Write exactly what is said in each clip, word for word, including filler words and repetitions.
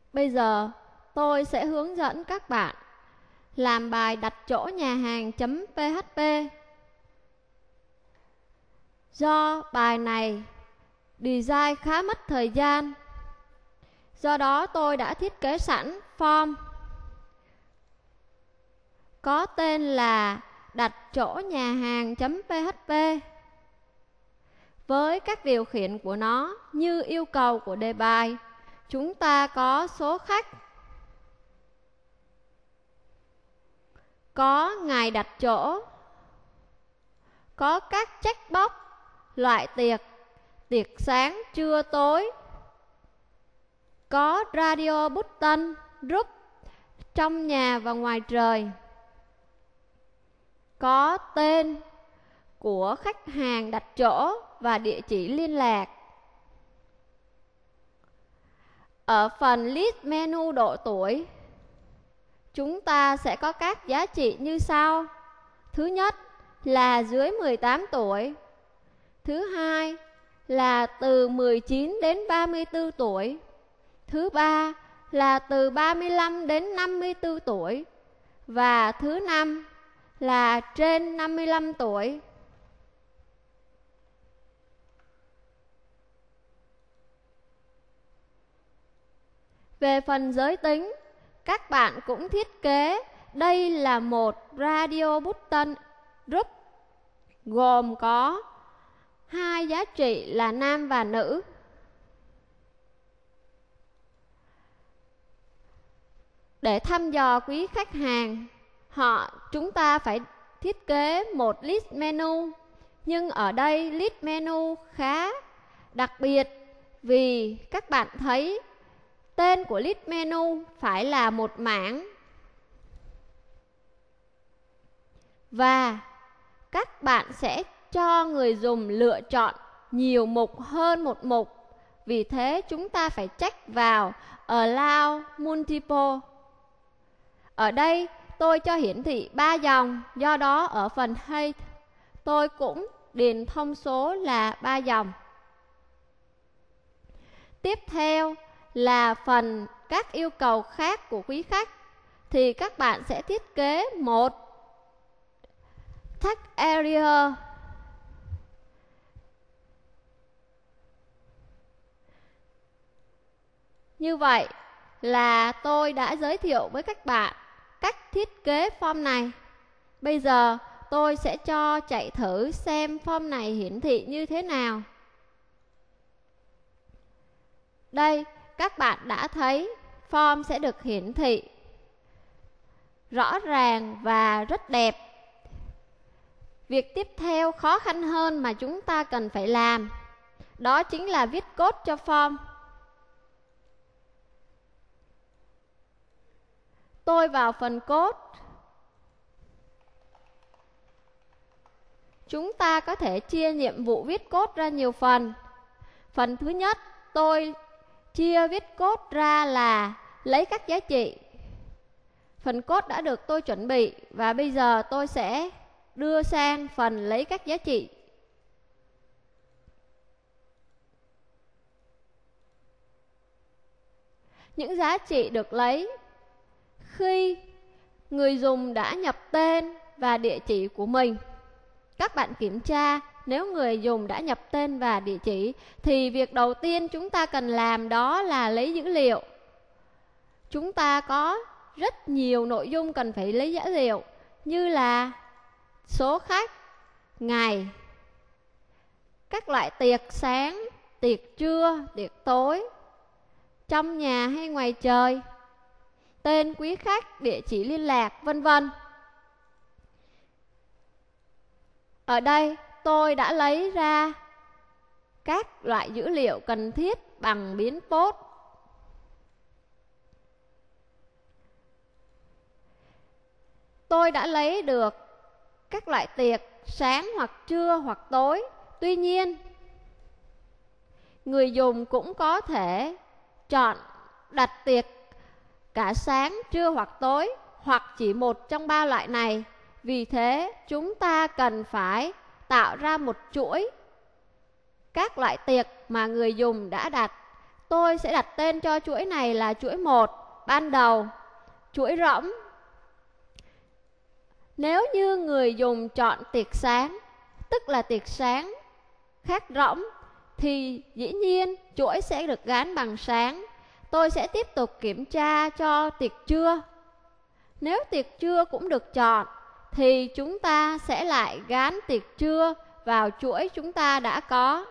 Bây giờ tôi sẽ hướng dẫn các bạn làm bài đặt chỗ nhà hàng.php. Do bài này design khá mất thời gian, do đó tôi đã thiết kế sẵn form có tên là đặt chỗ nhà hàng.php với các điều khiển của nó như yêu cầu của đề bài. Chúng ta có số khách, có ngày đặt chỗ, có các checkbox loại tiệc, tiệc sáng, trưa, tối, có radio button, group, trong nhà và ngoài trời, có tên của khách hàng đặt chỗ và địa chỉ liên lạc. Ở phần list menu độ tuổi, chúng ta sẽ có các giá trị như sau. Thứ nhất là dưới mười tám tuổi. Thứ hai là từ mười chín đến ba mươi tư tuổi. Thứ ba là từ ba mươi lăm đến năm mươi tư tuổi. Và thứ năm là trên năm mươi lăm tuổi. Về phần giới tính, các bạn cũng thiết kế đây là một radio button group gồm có hai giá trị là nam và nữ. Để thăm dò quý khách hàng, họ chúng ta phải thiết kế một list menu. Nhưng ở đây list menu khá đặc biệt vì các bạn thấy tên của list menu phải là một mảng và các bạn sẽ cho người dùng lựa chọn nhiều mục hơn một mục. Vì thế chúng ta phải check vào Allow Multiple. Ở đây tôi cho hiển thị ba dòng, do đó ở phần Height tôi cũng điền thông số là ba dòng. Tiếp theo là phần các yêu cầu khác của quý khách, thì các bạn sẽ thiết kế một text area như vậy là tôi đã giới thiệu với các bạn cách thiết kế form này. Bây giờ tôi sẽ cho chạy thử xem form này hiển thị như thế nào. Đây, các bạn đã thấy form sẽ được hiển thị rõ ràng và rất đẹp. Việc tiếp theo khó khăn hơn mà chúng ta cần phải làm, đó chính là viết code cho form. Tôi vào phần code. Chúng ta có thể chia nhiệm vụ viết code ra nhiều phần. Phần thứ nhất, tôi chia viết code ra là lấy các giá trị. Phần code đã được tôi chuẩn bị và bây giờ tôi sẽ đưa sang phần lấy các giá trị. Những giá trị được lấy khi người dùng đã nhập tên và địa chỉ của mình. Các bạn kiểm tra nếu người dùng đã nhập tên và địa chỉ thì việc đầu tiên chúng ta cần làm đó là lấy dữ liệu. Chúng ta có rất nhiều nội dung cần phải lấy dữ liệu như là số khách, ngày, các loại tiệc sáng, tiệc trưa, tiệc tối, trong nhà hay ngoài trời, tên quý khách, địa chỉ liên lạc, vân vân. Ở đây tôi đã lấy ra các loại dữ liệu cần thiết bằng biến post. Tôi đã lấy được các loại tiệc sáng hoặc trưa hoặc tối. Tuy nhiên, người dùng cũng có thể chọn đặt tiệc cả sáng, trưa hoặc tối, hoặc chỉ một trong ba loại này. Vì thế, chúng ta cần phải tạo ra một chuỗi các loại tiệc mà người dùng đã đặt tôi sẽ đặt tên cho chuỗi này là chuỗi một, ban đầu, chuỗi rỗng. Nếu như người dùng chọn tiệc sáng, tức là tiệc sáng khác rỗng, thì dĩ nhiên chuỗi sẽ được gắn bằng sáng. Tôi sẽ tiếp tục kiểm tra cho tiệc trưa. Nếu tiệc trưa cũng được chọn, thì chúng ta sẽ lại gắn tiệc trưa vào chuỗi chúng ta đã có.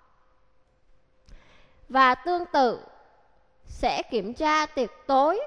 Và tương tự, sẽ kiểm tra tiệc tối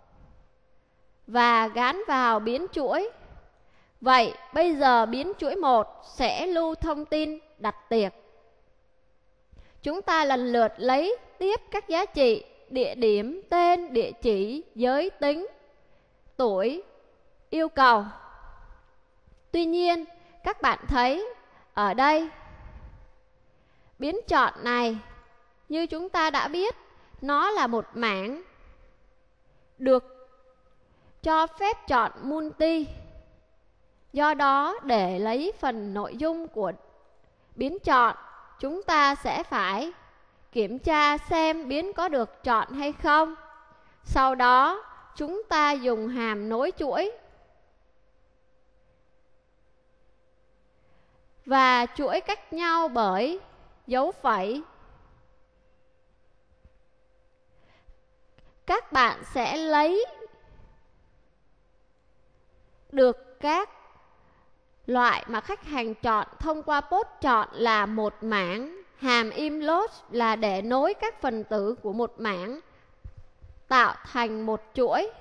và gắn vào biến chuỗi. Vậy bây giờ biến chuỗi một sẽ lưu thông tin đặt tiệc. Chúng ta lần lượt lấy tiếp các giá trị địa điểm, tên, địa chỉ, giới tính, tuổi, yêu cầu. Tuy nhiên, các bạn thấy ở đây, biến chọn này, như chúng ta đã biết, nó là một mảng được cho phép chọn multi. Do đó, để lấy phần nội dung của biến chọn, chúng ta sẽ phải kiểm tra xem biến có được chọn hay không. Sau đó, chúng ta dùng hàm nối chuỗi. Và chuỗi cách nhau bởi dấu phẩy. Các bạn sẽ lấy được các loại mà khách hàng chọn thông qua post chọn là một mảng, hàm im load là để nối các phần tử của một mảng tạo thành một chuỗi.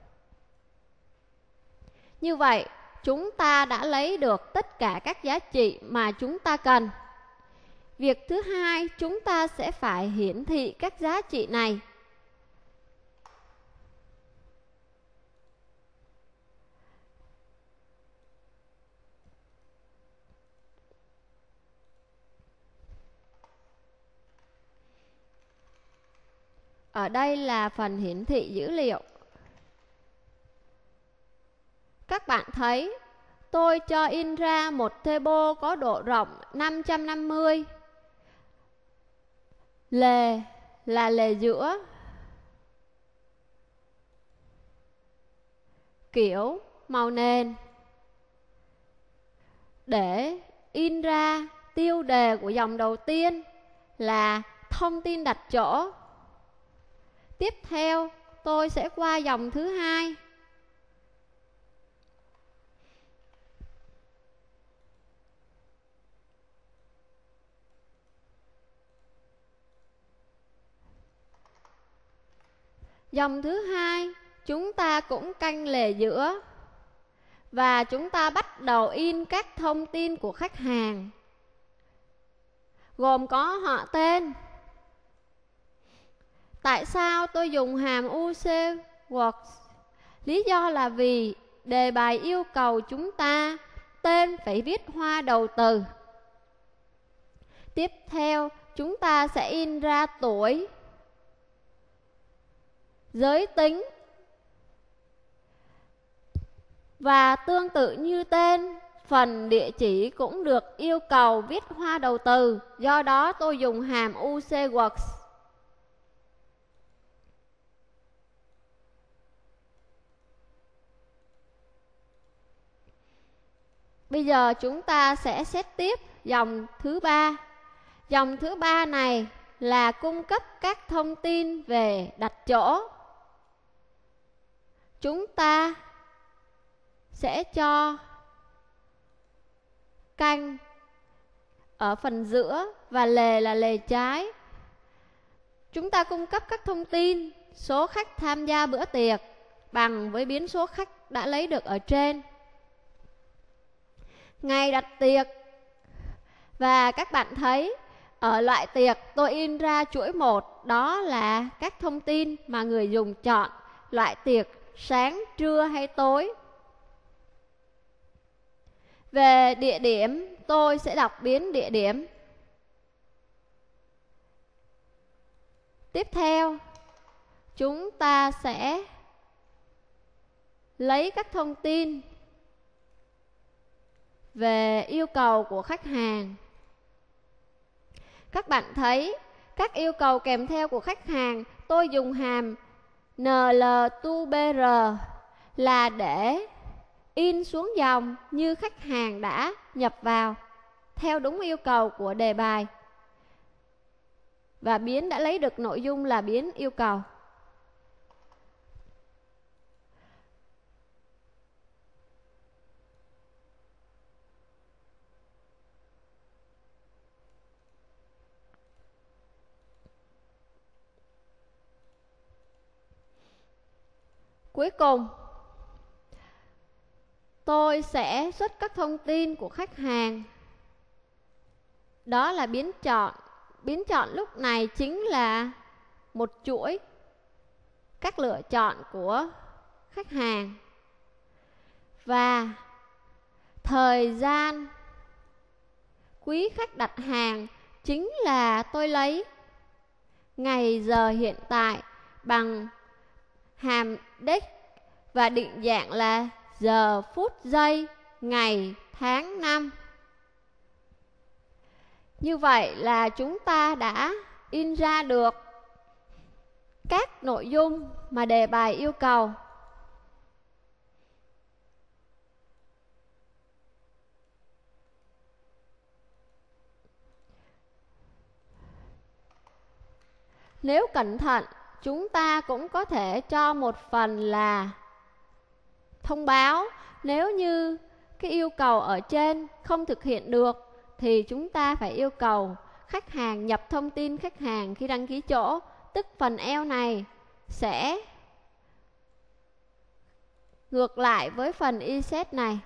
Như vậy, chúng ta đã lấy được tất cả các giá trị mà chúng ta cần. Việc thứ hai, chúng ta sẽ phải hiển thị các giá trị này. Ở đây là phần hiển thị dữ liệu. Các bạn thấy tôi cho in ra một table có độ rộng năm trăm năm mươi. Lề là lề giữa. Kiểu màu nền. Để in ra tiêu đề của dòng đầu tiên là thông tin đặt chỗ. Tiếp theo, tôi sẽ qua dòng thứ hai. Dòng thứ hai, chúng ta cũng canh lề giữa. Và chúng ta bắt đầu in các thông tin của khách hàng, gồm có họ tên. Tại sao tôi dùng hàm u xê works? Lý do là vì đề bài yêu cầu chúng ta tên phải viết hoa đầu từ. Tiếp theo, chúng ta sẽ in ra tuổi, giới tính. Và tương tự như tên, phần địa chỉ cũng được yêu cầu viết hoa đầu từ. Do đó tôi dùng hàm u xê works. Bây giờ chúng ta sẽ xét tiếp dòng thứ ba. Dòng thứ ba này là cung cấp các thông tin về đặt chỗ. Chúng ta sẽ cho canh ở phần giữa và lề là lề trái. Chúng ta cung cấp các thông tin số khách tham gia bữa tiệc bằng với biến số khách đã lấy được ở trên, ngày đặt tiệc. Và các bạn thấy ở loại tiệc tôi in ra chuỗi một, đó là các thông tin mà người dùng chọn loại tiệc sáng, trưa hay tối. Về địa điểm, tôi sẽ đọc biến địa điểm. Tiếp theo, chúng ta sẽ lấy các thông tin về yêu cầu của khách hàng. Các bạn thấy Các yêu cầu kèm theo của khách hàng, tôi dùng hàm en lờ to bê rờ là để in xuống dòng như khách hàng đã nhập vào theo đúng yêu cầu của đề bài. Và biến đã lấy được nội dung là biến yêu cầu. Cuối cùng, tôi sẽ xuất các thông tin của khách hàng. Đó là biến chọn. Biến chọn lúc này chính là một chuỗi các lựa chọn của khách hàng. Và thời gian quý khách đặt hàng chính là tôi lấy ngày giờ hiện tại bằng hàm date và định dạng là giờ, phút, giây, ngày, tháng, năm. Như vậy là chúng ta đã in ra được các nội dung mà đề bài yêu cầu. Nếu cẩn thận, chúng ta cũng có thể cho một phần là thông báo. Nếu như cái yêu cầu ở trên không thực hiện được thì chúng ta phải yêu cầu khách hàng nhập thông tin khách hàng khi đăng ký chỗ. Tức phần else này sẽ ngược lại với phần iset này.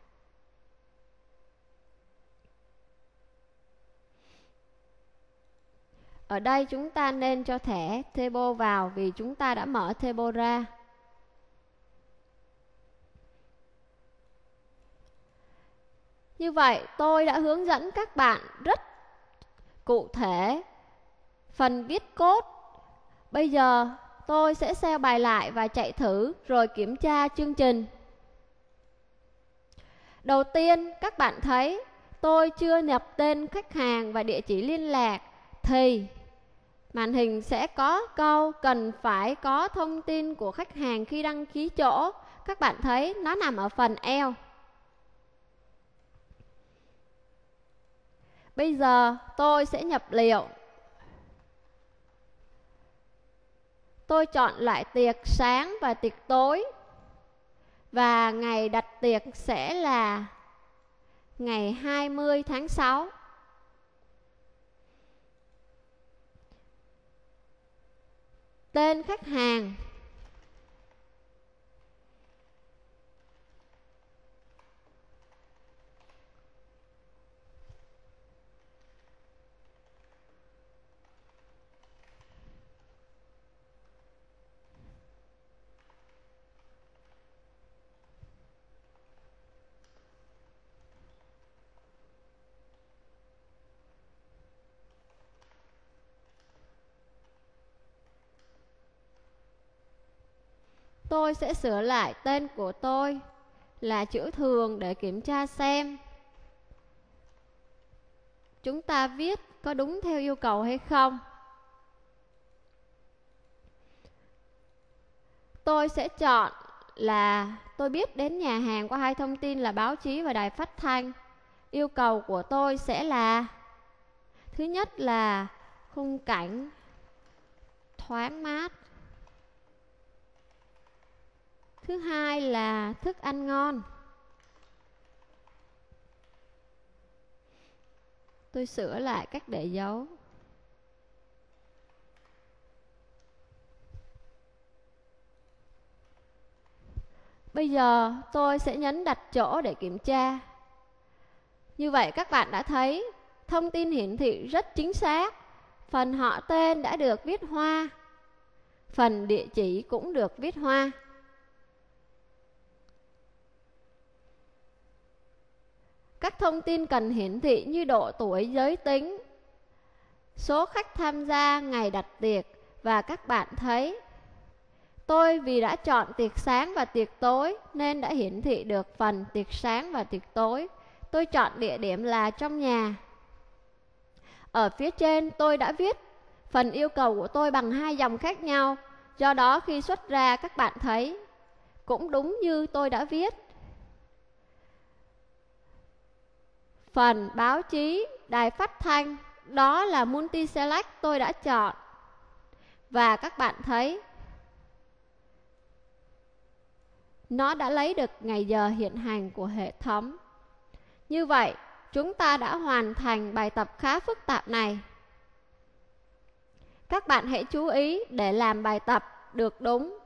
Ở đây chúng ta nên cho thẻ table vào vì chúng ta đã mở table ra. Như vậy tôi đã hướng dẫn các bạn rất cụ thể phần viết code. Bây giờ tôi sẽ save bài lại và chạy thử rồi kiểm tra chương trình. Đầu tiên các bạn thấy tôi chưa nhập tên khách hàng và địa chỉ liên lạc thì màn hình sẽ có câu cần phải có thông tin của khách hàng khi đăng ký chỗ. Các bạn thấy nó nằm ở phần else. Bây giờ tôi sẽ nhập liệu. Tôi chọn lại tiệc sáng và tiệc tối. Và ngày đặt tiệc sẽ là ngày hai mươi tháng sáu. Tên khách hàng. Tôi sẽ sửa lại tên của tôi là chữ thường để kiểm tra xem chúng ta viết có đúng theo yêu cầu hay không. Tôi sẽ chọn là tôi biết đến nhà hàng qua hai thông tin là báo chí và đài phát thanh. Yêu cầu của tôi sẽ là thứ nhất là khung cảnh thoáng mát. Thứ hai là thức ăn ngon. Tôi sửa lại cách để dấu. Bây giờ tôi sẽ nhấn đặt chỗ để kiểm tra. Như vậy các bạn đã thấy thông tin hiển thị rất chính xác. Phần họ tên đã được viết hoa. Phần địa chỉ cũng được viết hoa. Các thông tin cần hiển thị như độ tuổi, giới tính, số khách tham gia, ngày đặt tiệc. Và các bạn thấy tôi vì đã chọn tiệc sáng và tiệc tối nên đã hiển thị được phần tiệc sáng và tiệc tối. Tôi chọn địa điểm là trong nhà. Ở phía trên tôi đã viết Phần yêu cầu của tôi bằng hai dòng khác nhau, do đó khi xuất ra các bạn thấy cũng đúng như tôi đã viết. Phần báo chí, đài phát thanh, đó là Multiselect tôi đã chọn. Và các bạn thấy nó đã lấy được ngày giờ hiện hành của hệ thống. Như vậy, chúng ta đã hoàn thành bài tập khá phức tạp này. Các bạn hãy chú ý để làm bài tập được đúng